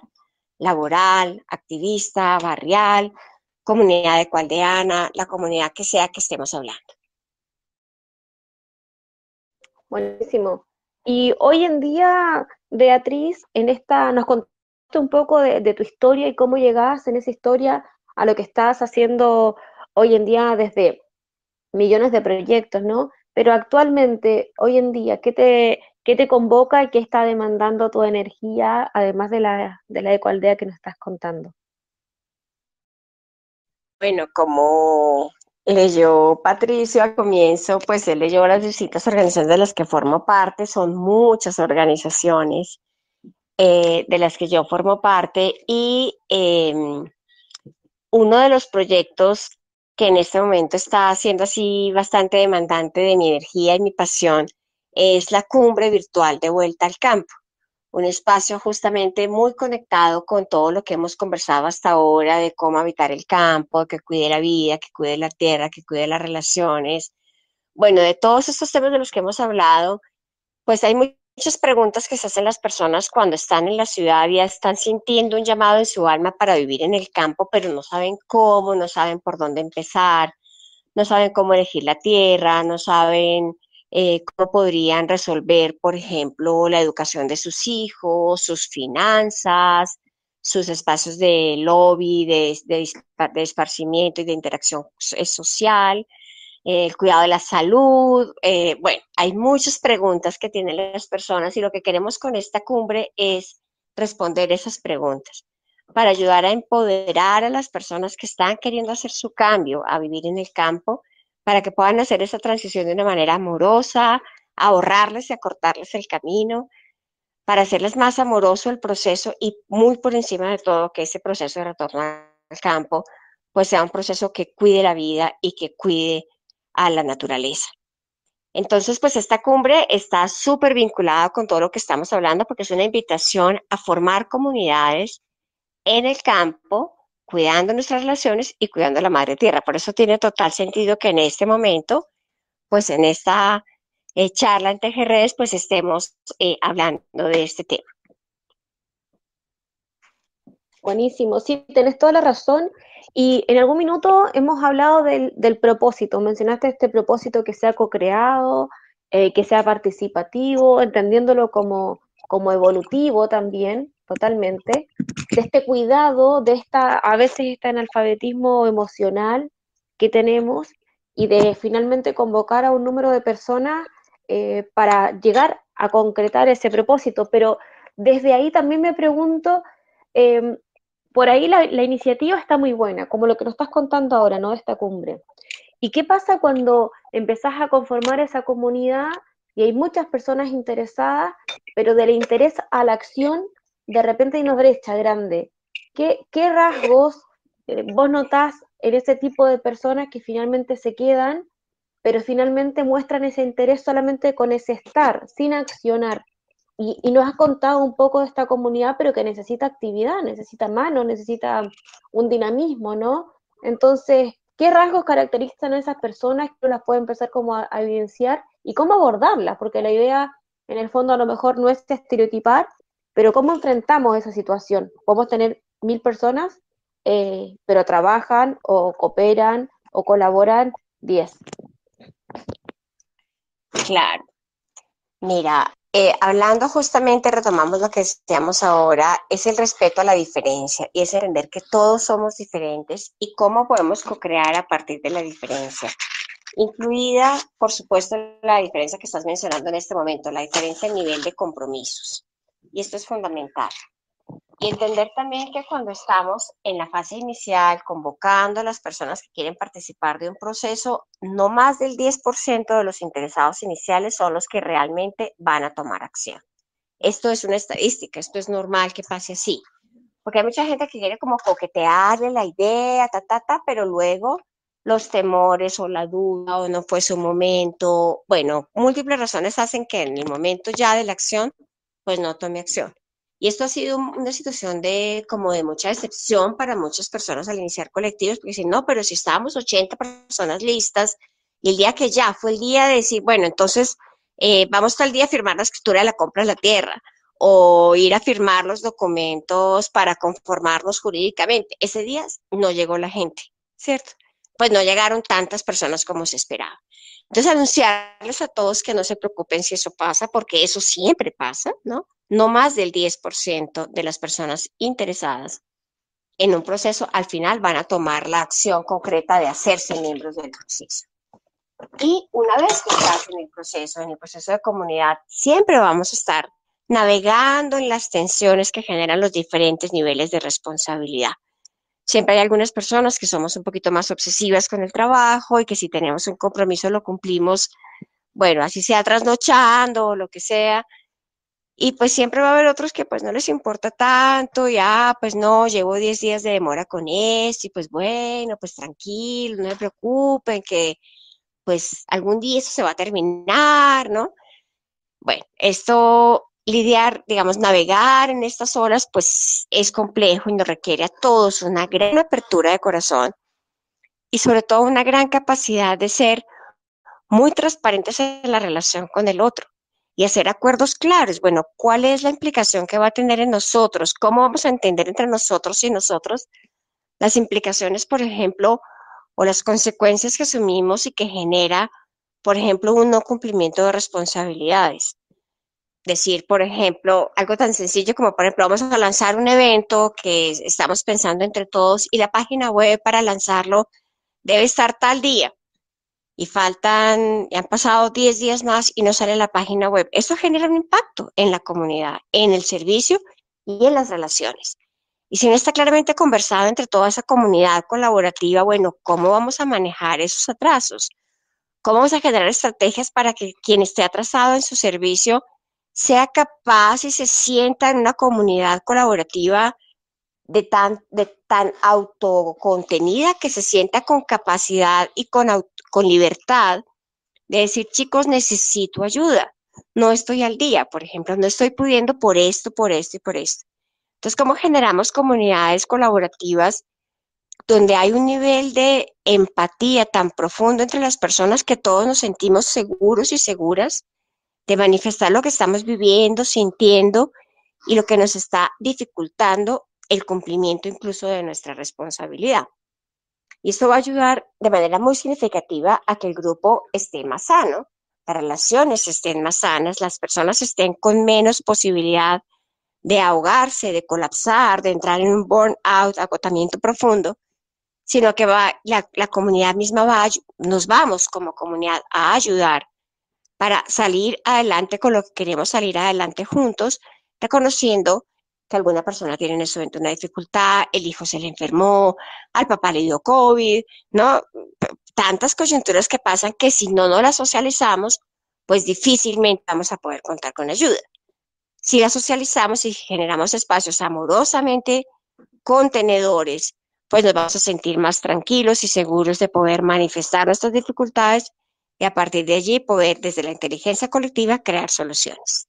laboral, activista, barrial, comunidad ecualdeana, la comunidad que sea que estemos hablando. Buenísimo. Y hoy en día, Beatriz, nos contaste un poco de tu historia y cómo llegaste en esa historia a lo que estás haciendo hoy en día desde millones de proyectos, ¿no? Pero actualmente, hoy en día, qué te convoca y qué está demandando tu energía, además de la ecoaldea que nos estás contando? Bueno, como leyó Patricio al comienzo, pues él leyó las distintas organizaciones de las que formo parte, son muchas organizaciones de las que yo formo parte y uno de los proyectos que en este momento está siendo así bastante demandante de mi energía y mi pasión es la cumbre virtual de Vuelta al Campo, un espacio justamente muy conectado con todo lo que hemos conversado hasta ahora de cómo habitar el campo, que cuide la vida, que cuide la tierra, que cuide las relaciones. Bueno, de todos estos temas de los que hemos hablado, pues hay muchas preguntas que se hacen las personas cuando están en la ciudad y están sintiendo un llamado en su alma para vivir en el campo, pero no saben cómo, no saben por dónde empezar, no saben cómo elegir la tierra, no saben cómo podrían resolver, por ejemplo, la educación de sus hijos, sus finanzas, sus espacios de lobby, de esparcimiento y de interacción social, el cuidado de la salud. Bueno, hay muchas preguntas que tienen las personas y lo que queremos con esta cumbre es responder esas preguntas para ayudar a empoderar a las personas que están queriendo hacer su cambio a vivir en el campo, para que puedan hacer esa transición de una manera amorosa, ahorrarles y acortarles el camino, para hacerles más amoroso el proceso y muy por encima de todo que ese proceso de retorno al campo pues sea un proceso que cuide la vida y que cuide a la naturaleza. Entonces, pues esta cumbre está súper vinculada con todo lo que estamos hablando porque es una invitación a formar comunidades en el campo, cuidando nuestras relaciones y cuidando la madre tierra. Por eso tiene total sentido que en este momento, pues en esta charla en TGRedes, pues estemos hablando de este tema. Buenísimo, sí, tenés toda la razón. Y en algún minuto hemos hablado del propósito, mencionaste este propósito que sea co-creado, que sea participativo, entendiéndolo como evolutivo también, totalmente, de este cuidado, de a veces este analfabetismo emocional que tenemos y de finalmente convocar a un número de personas para llegar a concretar ese propósito. Pero desde ahí también me pregunto, eh, por ahí la iniciativa está muy buena, como lo que nos estás contando ahora, ¿no? De esta cumbre. ¿Y qué pasa cuando empezás a conformar esa comunidad y hay muchas personas interesadas, pero del interés a la acción, de repente hay una brecha grande? ¿Qué rasgos vos notás en ese tipo de personas que finalmente se quedan, pero finalmente muestran ese interés solamente con ese estar, sin accionar? Y nos has contado un poco de esta comunidad, pero que necesita actividad, necesita manos, necesita un dinamismo, ¿no? Entonces, ¿qué rasgos caracterizan a esas personas que uno las puede empezar como a evidenciar y cómo abordarlas? Porque la idea, en el fondo, a lo mejor no es estereotipar, pero ¿cómo enfrentamos esa situación? Podemos tener 1000 personas, pero trabajan o cooperan o colaboran 10. Claro. Mira, hablando justamente, retomamos lo que decíamos ahora, es el respeto a la diferencia y es entender que todos somos diferentes y cómo podemos co-crear a partir de la diferencia. Incluida, por supuesto, la diferencia que estás mencionando en este momento, la diferencia en nivel de compromisos. Y esto es fundamental. Y entender también que cuando estamos en la fase inicial, convocando a las personas que quieren participar de un proceso, no más del 10% de los interesados iniciales son los que realmente van a tomar acción. Esto es una estadística, esto es normal que pase así. Porque hay mucha gente que quiere como coquetearle la idea, pero luego los temores o la duda o no fue su momento, bueno, múltiples razones hacen que en el momento ya de la acción, pues no tome acción. Y esto ha sido una situación de como de mucha decepción para muchas personas al iniciar colectivos, porque dicen, no, pero si estábamos 80 personas listas, y el día que ya fue el día de decir, bueno, entonces vamos tal día a firmar la escritura de la compra de la tierra, o ir a firmar los documentos para conformarnos jurídicamente. Ese día no llegó la gente, ¿cierto? Pues no llegaron tantas personas como se esperaba. Entonces, anunciarles a todos que no se preocupen si eso pasa, porque eso siempre pasa, ¿no? No más del 10% de las personas interesadas en un proceso al final van a tomar la acción concreta de hacerse miembros del proceso. Y una vez que estás en el proceso de comunidad, siempre vamos a estar navegando en las tensiones que generan los diferentes niveles de responsabilidad. Siempre hay algunas personas que somos un poquito más obsesivas con el trabajo y que si tenemos un compromiso lo cumplimos, bueno, así sea trasnochando o lo que sea. Y pues siempre va a haber otros que pues no les importa tanto, ya pues no, llevo 10 días de demora con esto y pues bueno, pues tranquilo, no se preocupen que pues algún día eso se va a terminar, ¿no? Bueno, esto, lidiar, digamos, navegar en estas horas, pues es complejo y nos requiere a todos una gran apertura de corazón y sobre todo una gran capacidad de ser muy transparentes en la relación con el otro y hacer acuerdos claros. Bueno, ¿cuál es la implicación que va a tener en nosotros? ¿Cómo vamos a entender entre nosotros y nosotros las implicaciones, por ejemplo, o las consecuencias que asumimos y que genera, por ejemplo, un no cumplimiento de responsabilidades? Decir, por ejemplo, algo tan sencillo como, por ejemplo, vamos a lanzar un evento que estamos pensando entre todos y la página web para lanzarlo debe estar tal día y han pasado 10 días más y no sale la página web. Eso genera un impacto en la comunidad, en el servicio y en las relaciones. Y si no está claramente conversado entre toda esa comunidad colaborativa, bueno, ¿cómo vamos a manejar esos atrasos? ¿Cómo vamos a generar estrategias para que quien esté atrasado en su servicio sea capaz y se sienta en una comunidad colaborativa de tan autocontenida que se sienta con capacidad y con libertad de decir, chicos, necesito ayuda, no estoy al día, por ejemplo, no estoy pudiendo por esto, por esto y por esto. Entonces, ¿cómo generamos comunidades colaborativas donde hay un nivel de empatía tan profundo entre las personas que todos nos sentimos seguros y seguras de manifestar lo que estamos viviendo, sintiendo y lo que nos está dificultando el cumplimiento incluso de nuestra responsabilidad? Y esto va a ayudar de manera muy significativa a que el grupo esté más sano, las relaciones estén más sanas, las personas estén con menos posibilidad de ahogarse, de colapsar, de entrar en un burnout, agotamiento profundo, sino que la comunidad misma nos vamos como comunidad a ayudar para salir adelante con lo que queremos salir adelante juntos, reconociendo que alguna persona tiene en ese momento una dificultad, el hijo se le enfermó, al papá le dio COVID, ¿no? Tantas coyunturas que pasan que si no las socializamos, pues difícilmente vamos a poder contar con ayuda. Si las socializamos y generamos espacios amorosamente contenedores, pues nos vamos a sentir más tranquilos y seguros de poder manifestar nuestras dificultades y a partir de allí poder desde la inteligencia colectiva crear soluciones.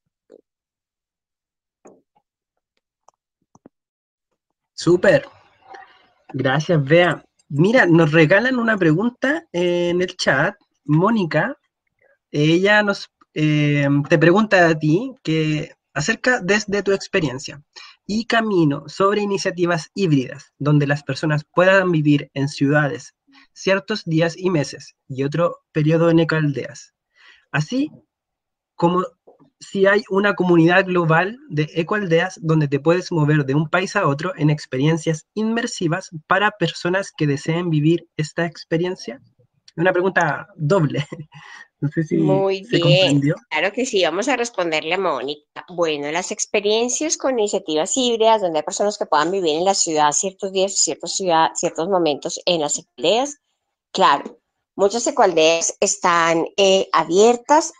Súper, gracias, Bea. Mira, nos regalan una pregunta en el chat. Mónica, ella te pregunta a ti que acerca desde tu experiencia y camino sobre iniciativas híbridas donde las personas puedan vivir en ciudades ciertos días y meses y otro periodo en ecoaldeas. Así como si hay una comunidad global de ecoaldeas donde te puedes mover de un país a otro en experiencias inmersivas para personas que deseen vivir esta experiencia. Una pregunta doble. No sé si Muy se bien, comprendió. claro que sí, vamos a responderle a Mónica. Bueno, las experiencias con iniciativas híbridas, donde hay personas que puedan vivir en la ciudad ciertos días, ciertos momentos en las aldeas, claro, muchas ecoaldeas están abiertas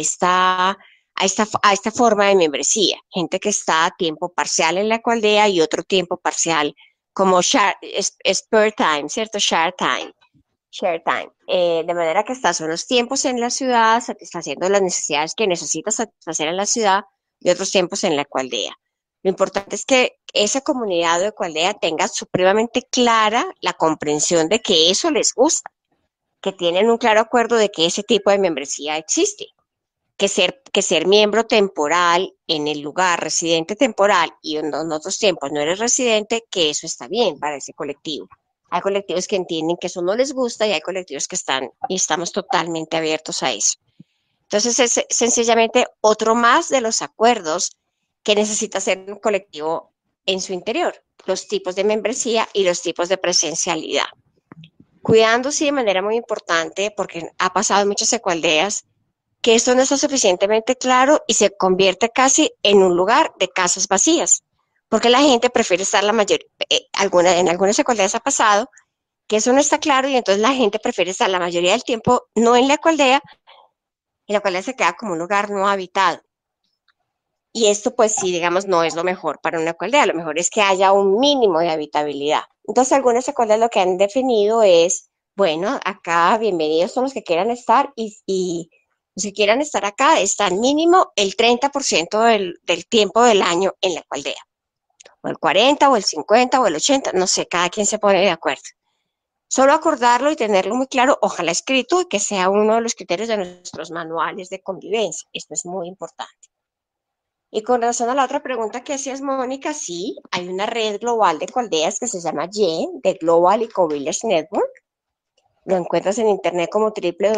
a esta forma de membresía. Gente que está a tiempo parcial en la ecoaldea y otro tiempo parcial como spare time, ¿cierto? Share time. De manera que estás unos tiempos en la ciudad satisfaciendo las necesidades que necesitas satisfacer en la ciudad y otros tiempos en la ecoaldea. Lo importante es que esa comunidad o ecoaldea tenga supremamente clara la comprensión de que eso les gusta, que tienen un claro acuerdo de que ese tipo de membresía existe, que ser miembro temporal en el lugar, residente temporal, y en otros tiempos no eres residente, que eso está bien para ese colectivo. Hay colectivos que entienden que eso no les gusta y hay colectivos que están y estamos totalmente abiertos a eso. Entonces es sencillamente otro más de los acuerdos que necesita hacer un colectivo en su interior, los tipos de membresía y los tipos de presencialidad. Cuidándose de manera muy importante, porque ha pasado en muchas ecoaldeas, que esto no está suficientemente claro y se convierte casi en un lugar de casas vacías, porque la gente prefiere estar en algunas ecoaldeas ha pasado que eso no está claro y entonces la gente prefiere estar la mayoría del tiempo no en la ecoaldea y la ecoaldea se queda como un lugar no habitado. Y esto pues sí, digamos, no es lo mejor para una ecoaldea, lo mejor es que haya un mínimo de habitabilidad. Entonces algunas ecoaldeas lo que han definido es, bueno, acá bienvenidos son los que quieran estar y los que quieran estar acá están mínimo el 30% del tiempo del año en la ecoaldea. O el 40, o el 50, o el 80, no sé, cada quien se pone de acuerdo. Solo acordarlo y tenerlo muy claro, ojalá escrito, y que sea uno de los criterios de nuestros manuales de convivencia. Esto es muy importante. Y con relación a la otra pregunta que hacías, Mónica, sí, hay una red global de ecoaldeas que se llama GEN, de Global Eco Village Network. Lo encuentras en internet como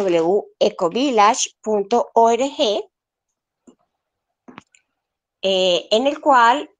www.ecovillage.org, en el cual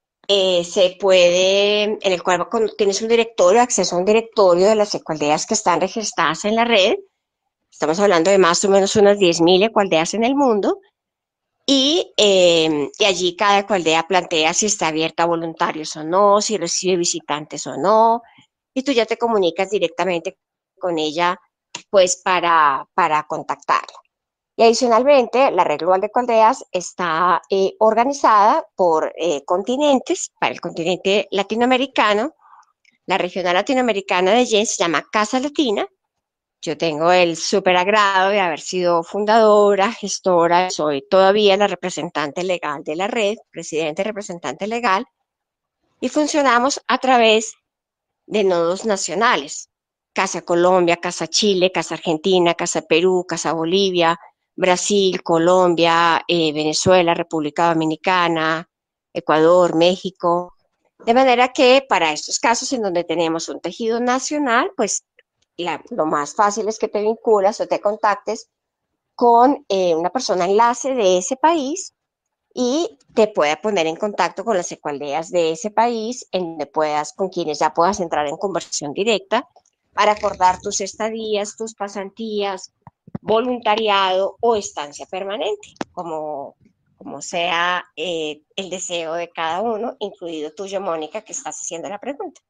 tienes un directorio, acceso a un directorio de las ecoaldeas que están registradas en la red. Estamos hablando de más o menos unas 10.000 ecoaldeas en el mundo. Y allí cada ecoaldea plantea si está abierta a voluntarios o no, si recibe visitantes o no. Y tú ya te comunicas directamente con ella, pues, para contactarla. Y adicionalmente, la red global de ecoaldeas está organizada por continentes. Para el continente latinoamericano, la regional latinoamericana de GEN se llama Casa Latina. Yo tengo el súper agrado de haber sido fundadora, gestora, soy todavía la representante legal de la red, presidente y representante legal, y funcionamos a través de nodos nacionales. Casa Colombia, Casa Chile, Casa Argentina, Casa Perú, Casa Bolivia, Brasil, Colombia, Venezuela, República Dominicana, Ecuador, México. De manera que para estos casos en donde tenemos un tejido nacional, pues lo más fácil es que te vinculas o te contactes con una persona enlace de ese país y te pueda poner en contacto con las ecoaldeas de ese país, con quienes ya puedas entrar en conversación directa para acordar tus estadías, tus pasantías, voluntariado o estancia permanente, como sea el deseo de cada uno, incluido tuyo, Mónica, que estás haciendo la pregunta.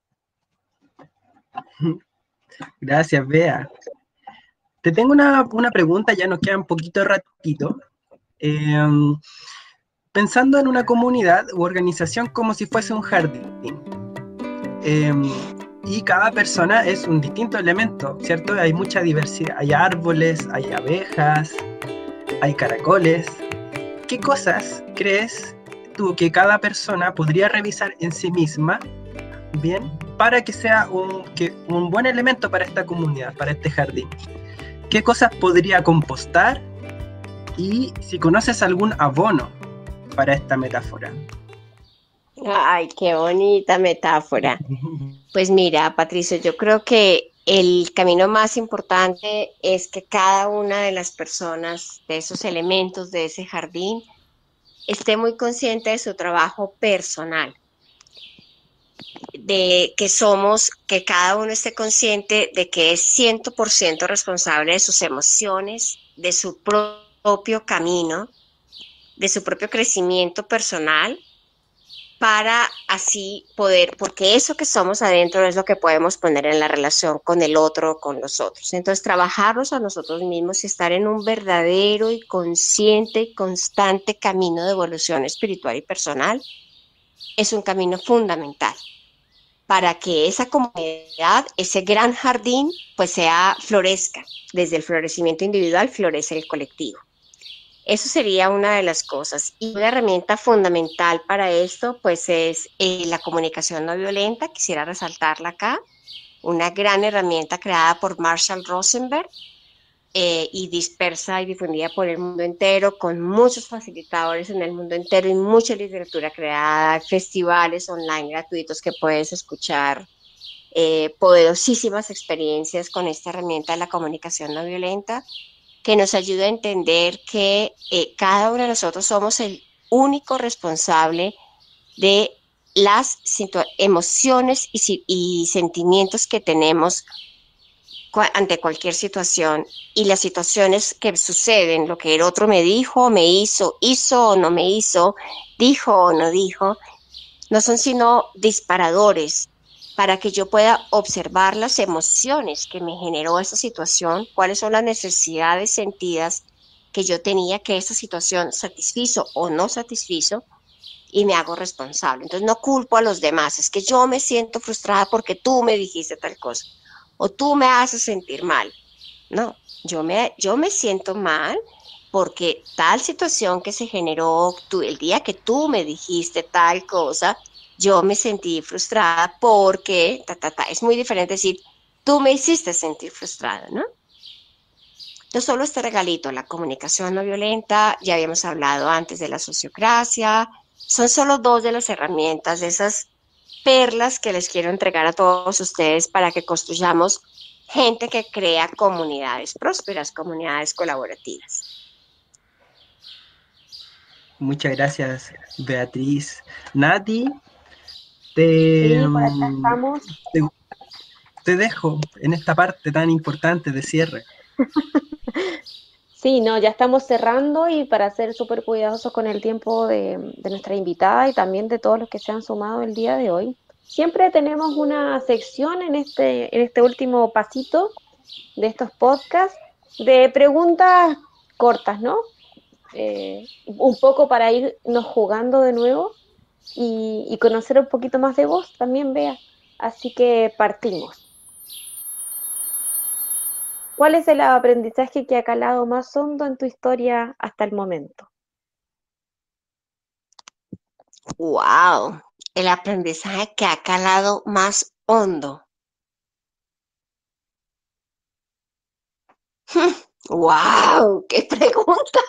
Gracias, Bea. Te tengo una pregunta, ya nos queda un poquito ratito. Pensando en una comunidad u organización como si fuese un jardín. Y cada persona es un distinto elemento, ¿cierto? Hay mucha diversidad, hay árboles, hay abejas, hay caracoles. ¿Qué cosas crees tú que cada persona podría revisar en sí misma, bien, para que sea un buen elemento para esta comunidad, para este jardín? ¿Qué cosas podría compostar? Y si conoces algún abono para esta metáfora. Ay, qué bonita metáfora. Pues mira, Patricio, yo creo que el camino más importante es que cada una de las personas, de esos elementos de ese jardín, esté muy consciente de su trabajo personal, de que cada uno esté consciente de que es 100% responsable de sus emociones, de su propio camino, de su propio crecimiento personal, para así poder, porque eso que somos adentro es lo que podemos poner en la relación con el otro, con los otros. Entonces, trabajarnos a nosotros mismos y estar en un verdadero y consciente y constante camino de evolución espiritual y personal es un camino fundamental para que esa comunidad, ese gran jardín, pues florezca. Desde el florecimiento individual florece el colectivo. Eso sería una de las cosas. Y una herramienta fundamental para esto, pues es la comunicación no violenta. Quisiera resaltarla acá. Una gran herramienta creada por Marshall Rosenberg y dispersa y difundida por el mundo entero, con muchos facilitadores en el mundo entero y mucha literatura creada, festivales online gratuitos que puedes escuchar, poderosísimas experiencias con esta herramienta de la comunicación no violenta, que nos ayuda a entender que cada uno de nosotros somos el único responsable de las emociones y sentimientos que tenemos ante cualquier situación, y las situaciones que suceden, lo que el otro me dijo, me hizo o no me hizo, dijo o no dijo, no son sino disparadores para que yo pueda observar las emociones que me generó esa situación, cuáles son las necesidades sentidas que yo tenía que esa situación satisfizo o no satisfizo, y me hago responsable. Entonces no culpo a los demás, es que yo me siento frustrada porque tú me dijiste tal cosa, o tú me haces sentir mal. No, yo me siento mal porque tal situación que se generó el día que tú me dijiste tal cosa, yo me sentí frustrada porque, Es muy diferente decir, tú me hiciste sentir frustrada, ¿no? Entonces, solo este regalito, la comunicación no violenta, ya habíamos hablado antes de la sociocracia, son solo dos de las herramientas, de esas perlas que les quiero entregar a todos ustedes para que construyamos gente que crea comunidades prósperas, comunidades colaborativas. Muchas gracias, Beatriz. Nati, Sí, por acá estamos. te dejo en esta parte tan importante de cierre. Sí, no, ya estamos cerrando y para ser súper cuidadosos con el tiempo de nuestra invitada y también de todos los que se han sumado el día de hoy. Siempre tenemos una sección en este último pasito de estos podcasts de preguntas cortas, ¿no? Un poco para irnos jugando de nuevo y conocer un poquito más de vos también, Bea. Así que partimos. ¿Cuál es el aprendizaje que ha calado más hondo en tu historia hasta el momento? ¡Wow! El aprendizaje que ha calado más hondo. ¡Wow! ¡Qué pregunta!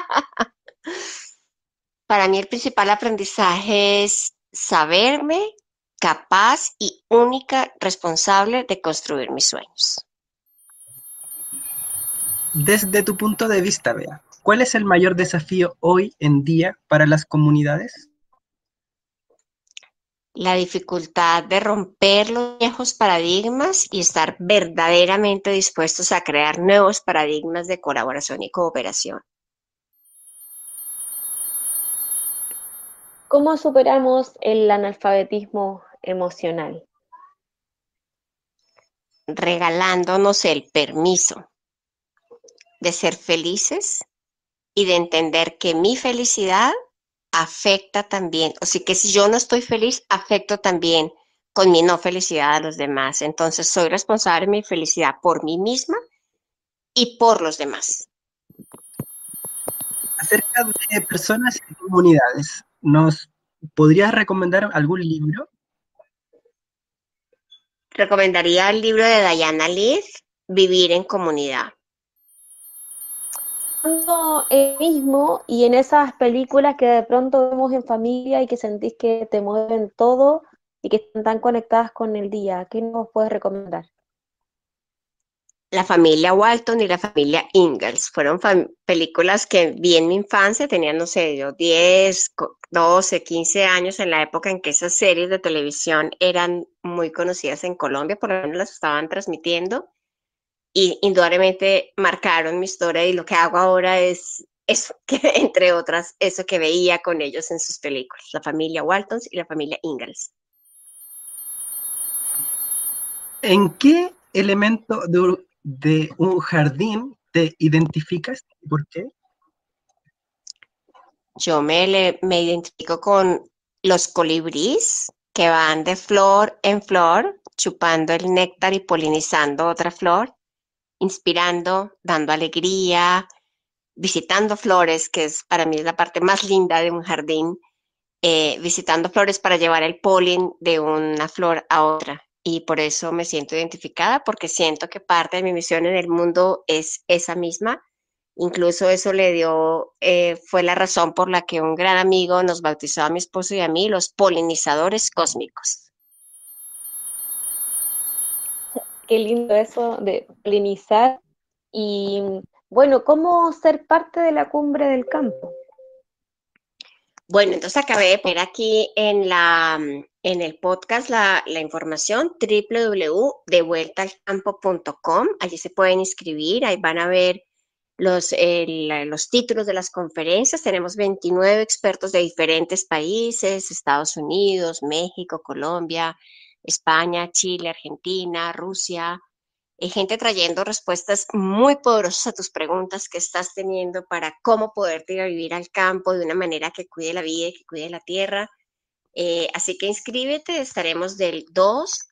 Para mí el principal aprendizaje es saberme capaz y única responsable de construir mis sueños. Desde tu punto de vista, Bea, ¿cuál es el mayor desafío hoy en día para las comunidades? La dificultad de romper los viejos paradigmas y estar verdaderamente dispuestos a crear nuevos paradigmas de colaboración y cooperación. ¿Cómo superamos el analfabetismo emocional? Regalándonos el permiso de ser felices y de entender que mi felicidad afecta también, o sea que si yo no estoy feliz, afecto también con mi no felicidad a los demás. Entonces soy responsable de mi felicidad por mí misma y por los demás. Acerca de personas y comunidades, ¿nos podrías recomendar algún libro? Recomendaría el libro de Diana Leaf, Vivir en Comunidad. Mismo y en esas películas que de pronto vemos en familia y que sentís que te mueven todo y que están tan conectadas con el día, ¿qué nos puedes recomendar? La familia Walton y la familia Ingalls fueron películas que vi en mi infancia, tenía, no sé, yo 10, 12, 15 años en la época en que esas series de televisión eran muy conocidas en Colombia, por lo menos las estaban transmitiendo y indudablemente marcaron mi historia y lo que hago ahora es eso, que, entre otras, eso que veía con ellos en sus películas, la familia Walton y la familia Ingalls. ¿En qué elemento de un jardín te identificas y por qué? Yo me identifico con los colibríes que van de flor en flor, chupando el néctar y polinizando otra flor, inspirando, dando alegría, visitando flores, que es para mí la parte más linda de un jardín, visitando flores para llevar el polen de una flor a otra. Y por eso me siento identificada, porque siento que parte de mi misión en el mundo es esa misma. Incluso eso fue la razón por la que un gran amigo nos bautizó a mi esposo y a mí los polinizadores cósmicos. Qué lindo eso de polinizar y bueno, ¿cómo ser parte de la cumbre del campo? Bueno, entonces acabé de poner aquí en el podcast la información www.devueltaalcampo.com. Allí se pueden inscribir, ahí van a ver los títulos de las conferencias. Tenemos 29 expertos de diferentes países, Estados Unidos, México, Colombia, España, Chile, Argentina, Rusia. Gente trayendo respuestas muy poderosas a tus preguntas que estás teniendo para cómo poderte ir a vivir al campo de una manera que cuide la vida y que cuide la tierra. Así que inscríbete, estaremos del 2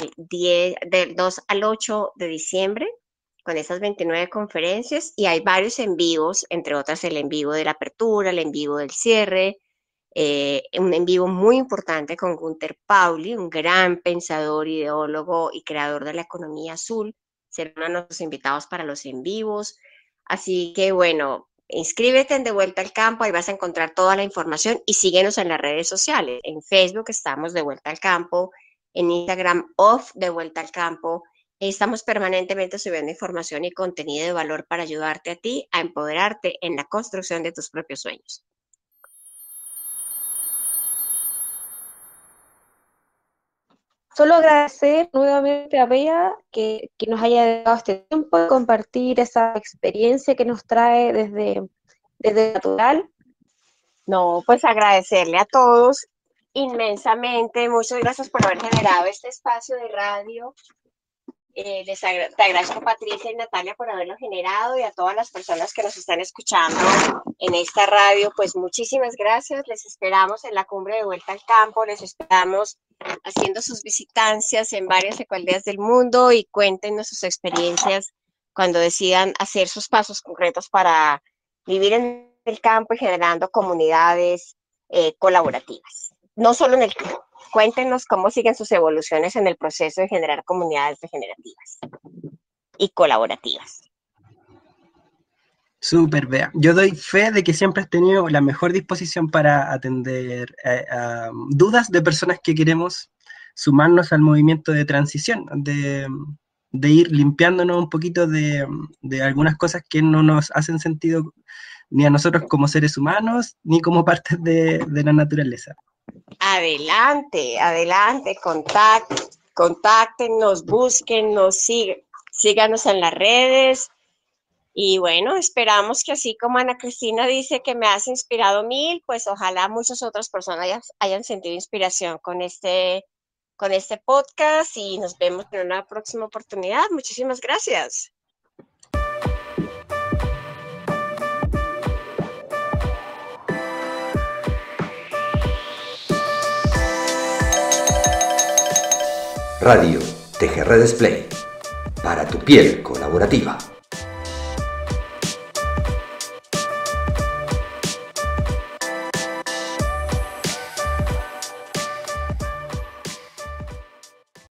al 8 de diciembre con esas 29 conferencias y hay varios en vivos, entre otras el en vivo de la apertura, el en vivo del cierre, un en vivo muy importante con Gunther Pauli, un gran pensador, ideólogo y creador de la economía azul. Será uno de nuestros invitados para los en vivos. Así que bueno, inscríbete en De Vuelta al Campo, ahí vas a encontrar toda la información y síguenos en las redes sociales. En Facebook estamos De Vuelta al Campo, en Instagram off De Vuelta al Campo. Estamos permanentemente subiendo información y contenido de valor para ayudarte a ti a empoderarte en la construcción de tus propios sueños. Solo agradecer nuevamente a Bea que nos haya dado este tiempo de compartir esa experiencia que nos trae desde natural. No, pues agradecerle a todos inmensamente. Muchas gracias por haber generado este espacio de radio. Te agradezco, Patricia y Natalia, por haberlo generado y a todas las personas que nos están escuchando en esta radio, pues muchísimas gracias. Les esperamos en la cumbre de Vuelta al Campo, les esperamos haciendo sus visitancias en varias alcaldías del mundo y cuéntenos sus experiencias cuando decidan hacer sus pasos concretos para vivir en el campo y generando comunidades colaborativas. No solo en el campo. Cuéntenos cómo siguen sus evoluciones en el proceso de generar comunidades regenerativas y colaborativas. Súper, Bea. Yo doy fe de que siempre has tenido la mejor disposición para atender a dudas de personas que queremos sumarnos al movimiento de transición, de ir limpiándonos un poquito de algunas cosas que no nos hacen sentido ni a nosotros como seres humanos, ni como parte de la naturaleza. Adelante, adelante, contáctenos, búsquennos, síganos en las redes. Y bueno, esperamos que así como Ana Cristina dice que me has inspirado 1000, pues ojalá muchas otras personas hayan sentido inspiración con este podcast y nos vemos en una próxima oportunidad. Muchísimas gracias. Radio TGR Display. Para tu piel colaborativa.